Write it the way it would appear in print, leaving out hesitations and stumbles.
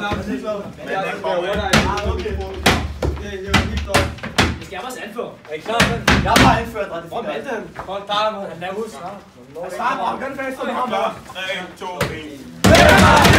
Vi skal også anføre. Er I klar? Jeg har bare anført dig. Hvor valgte han? Hold dig, man. Han laver husk. Start, den fast, så vi har 3, 2, 1.